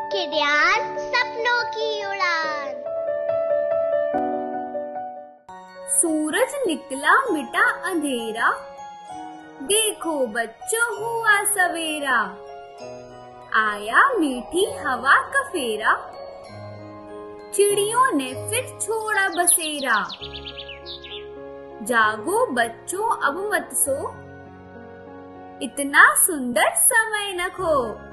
किरयान सपनों की उड़ान। सूरज निकला मिटा अंधेरा, देखो बच्चों हुआ सवेरा। आया मीठी हवा का फेरा, चिड़ियों ने फिर छोड़ा बसेरा। जागो बच्चों अब मत सो, इतना सुंदर समय न खो।